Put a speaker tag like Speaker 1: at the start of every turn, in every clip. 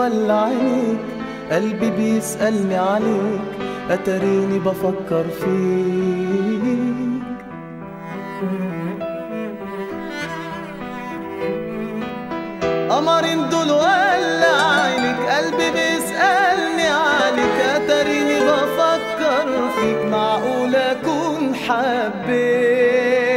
Speaker 1: ولا عينيك، قلبي بيسألني عليك، أتريني بفكر فيك. قمرين دول ولا عينك، قلبي بيسألني عليك، أتريني بفكر فيك. معقول أكون حبيت؟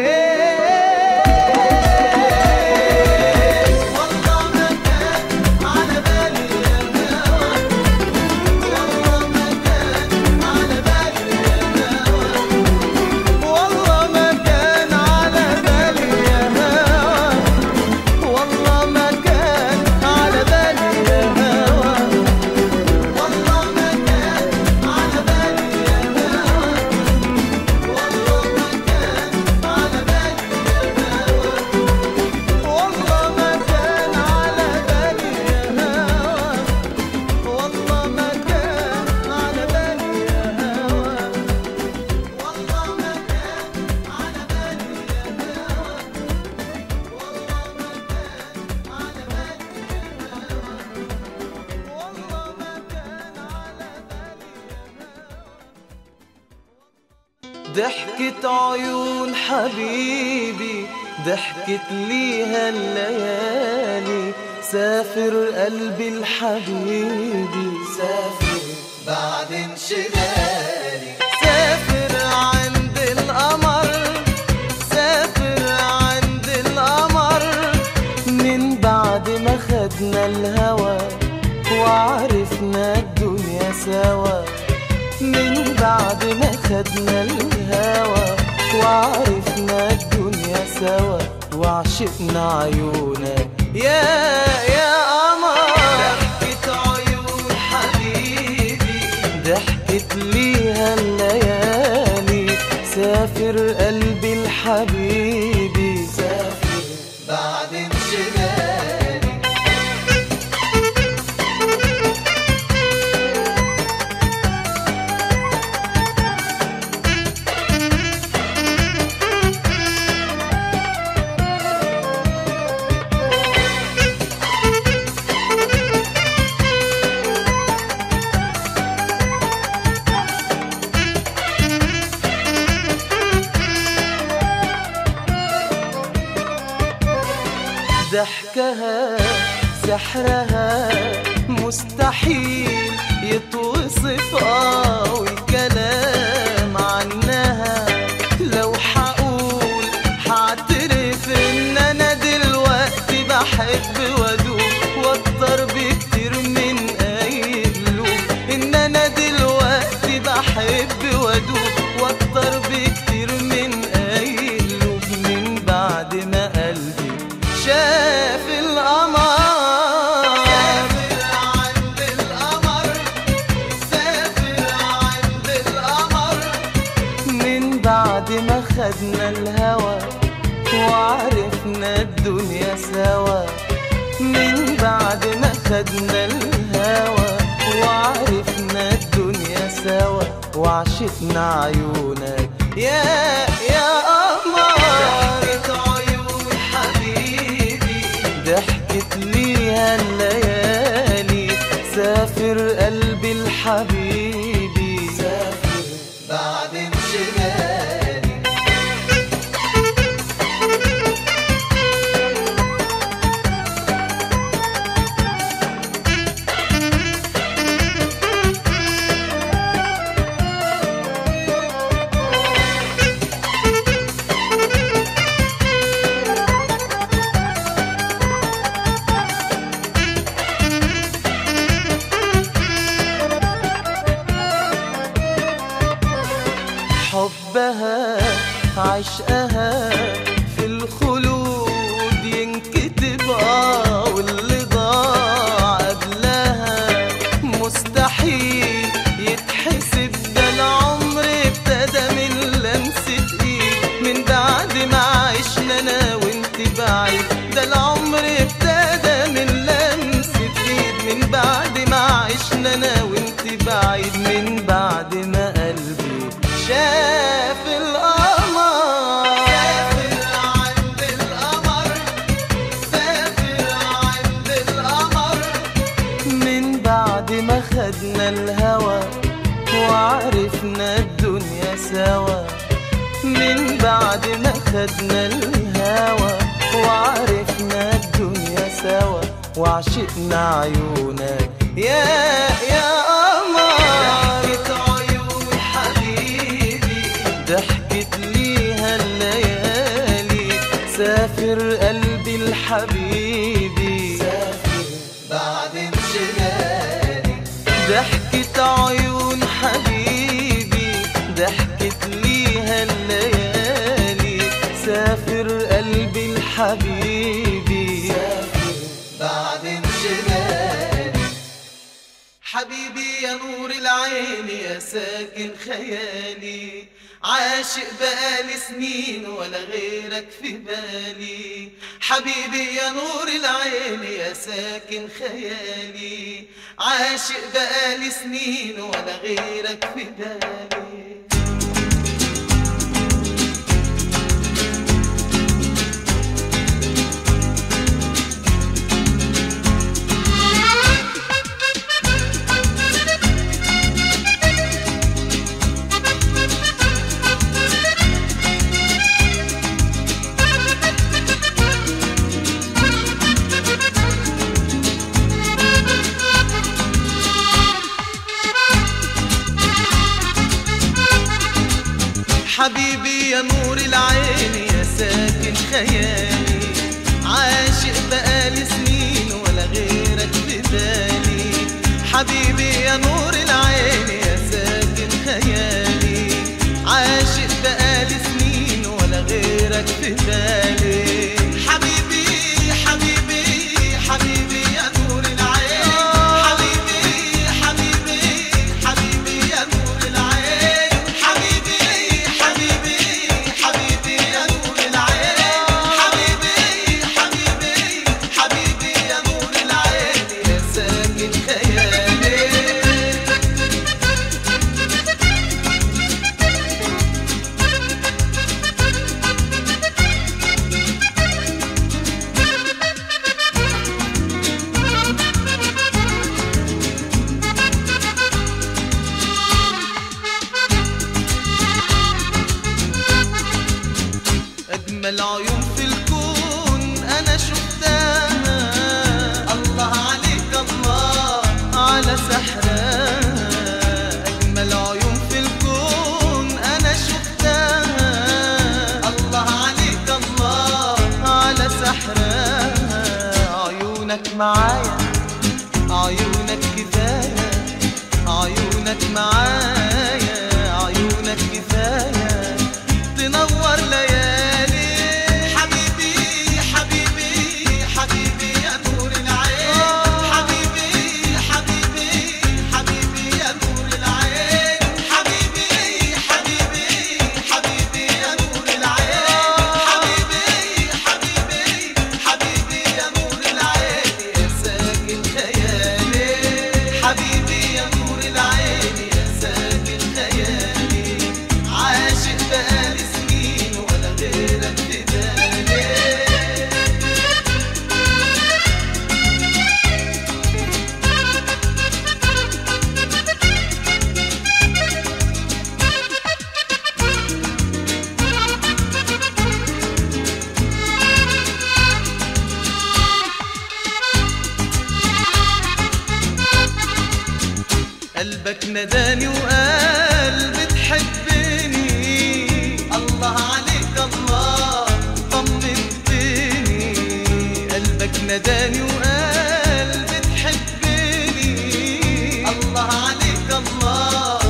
Speaker 1: ضحكت عيون حبيبي، ضحكت ليها الليالي، سافر قلبي الحبيبي، سافر بعد انشغالي، سافر عند القمر، سافر عند القمر، من بعد ما خدنا الهوى وعرفنا الدنيا سوا، من بعد ما خدنا الهوى وعرفنا الدنيا سوا، وعشقنا عيونك يا قمر. ضحكت عيون حبيبي، ضحكت ليها الليالي، سافر قلبي الحبيبي، سافر بعد انشغالي. ضحكها سحرها مستحيل يتوصف، والكلام عنها لو حقول حاعترف ان انا دلوقتي بحب وادوب، واكتر بكتير من اي قلوب، ان انا دلوقتي بحب وادوب، واكتر بكتير من اي قلوب، من بعد ما قلبي شاف القمر، سافر عند القمر، سافر عند القمر، من بعد ما خدنا الهوى وعرفنا الدنيا سوا، من بعد ما خدنا الهوى وعرفنا الدنيا سوا، وعشقنا عيونك يا قمر. ضحكت ليها الليالي، سافر قلبي الحبيبي، سافر بعد انشغالي. حبها عشقها في الخلود ينكتب، واللي ضاع قبلها مستحيل يتحسب، ده العمر ابتدى من لمسة ايد، من بعد ما عشنا انا وانت بعيد، ده العمر ابتدى من لمسة ايد، من بعد ما عشنا انا وانت بعيد، من بعد ما قلبي شاف القمر، سافر عند القمر، سافر عند القمر، من ما خدنا الهوى وعرفنا الدنيا سوا وعشقنا عيونك يا قمر. ضحكة عيون حبيبي ضحكت ليها الليالي، سافر قلبي الحبيبي سافر بعد انشغالي. ضحكة عيون حبيبي ضحكت ليها الليالي، سافر قلبي الحبيبي سافر بعد انشغالي. حبيبي يا نور العين يا ساكن خيالي، عاشق بقالي سنين ولا غيرك في بالي. حبيبي يا نور العين يا ساكن خيالي، عاشق بقالي سنين ولا غيرك في بالي. حبيبي يا نور العين يا ساكن خيالي، عاشق بقالي سنين ولا غيرك في بالي. حبيبي يا نور العين يا ساكن خيالي، عاشق بقالي سنين ولا غيرك في بالي. حبيبي حبيبي حبيبي يا نور العين، حبيبي حبيبي حبيبي يا نور العين. حبيبي حبيبي حبيبي يا نور العين، حبيبي حبيبي حبيبي يا نور العين يا ساكن خيالي. أجمل عيون في الكون أنا شفتها، الله عليك الله على سحرها. أجمل عيون في الكون أنا شفتها، الله عليك الله على سحرها. عيونك معايا عيونك كفاية، عيونك معايا عيونك كفاية تنور ليالي. حبيبي حبيبي حبيبي يا نور العين، حبيبي حبيبي حبيبي يا نور العين. حبيبي حبيبي حبيبي يا نور العين، حبيبي حبيبي حبيبي يا نور العين يا ساكن خيالي. حبيبي يا نور العين يا ساكن خيالي، عاشق بقالي سنين ولا غيرك في بالي. قلبك نداني وقال بتحبني، الله عليك الله طمنتني. قلبك نداني وقال بتحبني، الله عليك الله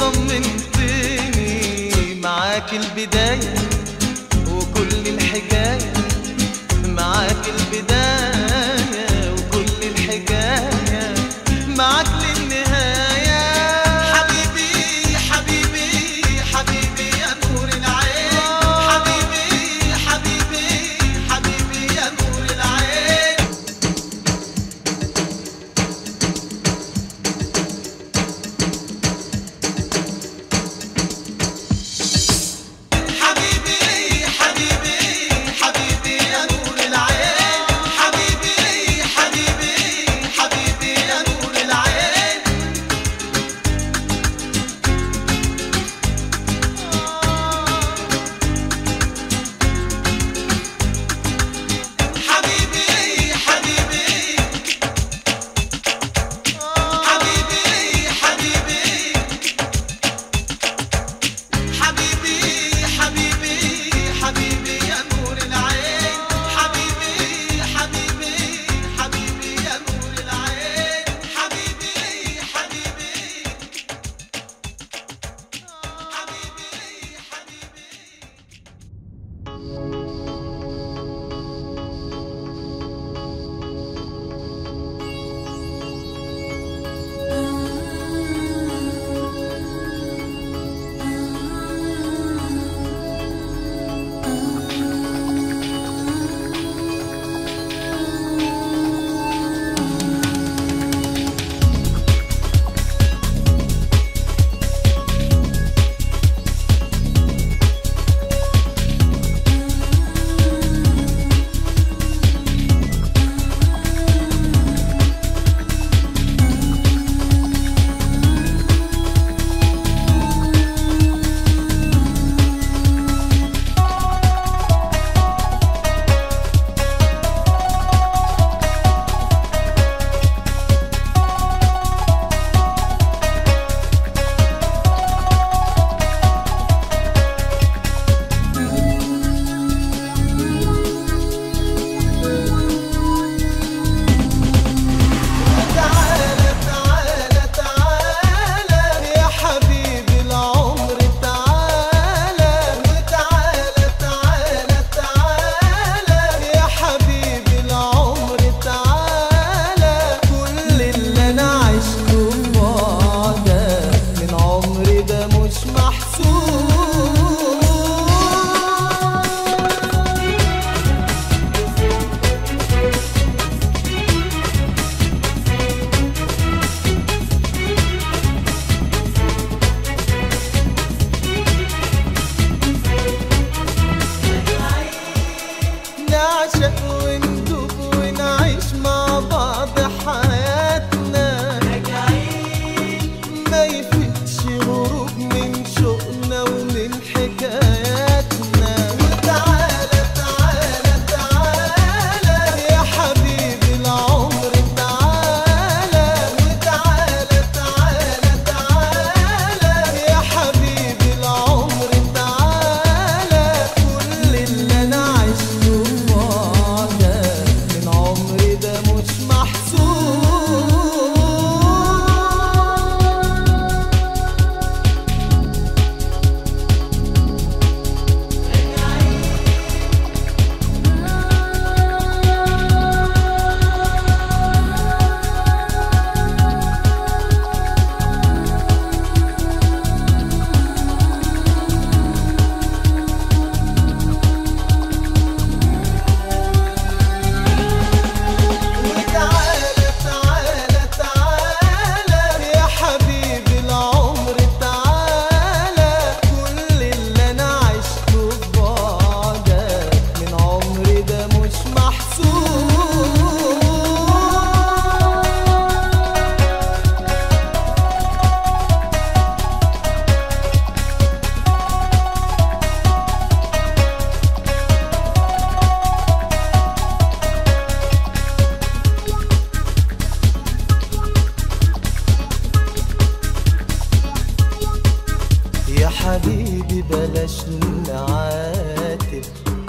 Speaker 1: طمنتني. معاك البداية وكل الحكاية، معاك البداية وكل الحكاية، معاك للنهاية. حبيبي حبيبي حبيبي يا نور العين، حبيبي حبيبي حبيبي يا نور العين. حبيبي حبيبي حبيبي يا نور العين،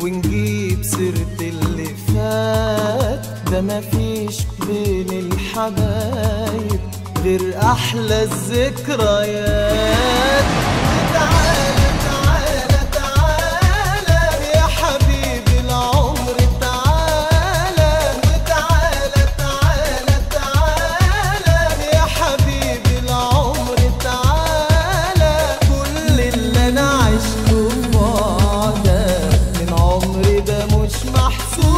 Speaker 1: ونجيب سيرة اللي فات، ده مفيش بين الحبايب غير أحلى الذكريات. تعالى تعالى تعالى يا حبيبي العمر، تعالى وتعالى تعالى تعالى يا حبيبي العمر، تعالى. كل اللي أنا عشته في بعدك من عمري ده مش محسوب.